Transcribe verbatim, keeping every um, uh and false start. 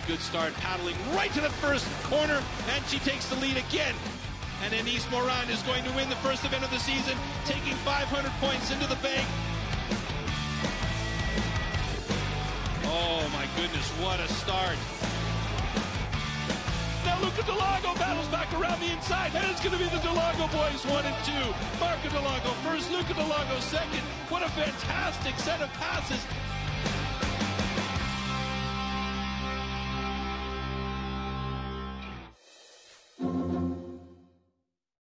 good start, paddling right to the first corner, and she takes the lead again. And Anise Morin is going to win the first event of the season, taking five hundred points into the bank. Oh my goodness, what a start. Now Luca Delago battles back around the inside, and it's going to be the Delago boys, one and two. Marco Delago first, Luca Delago second. What a fantastic set of passes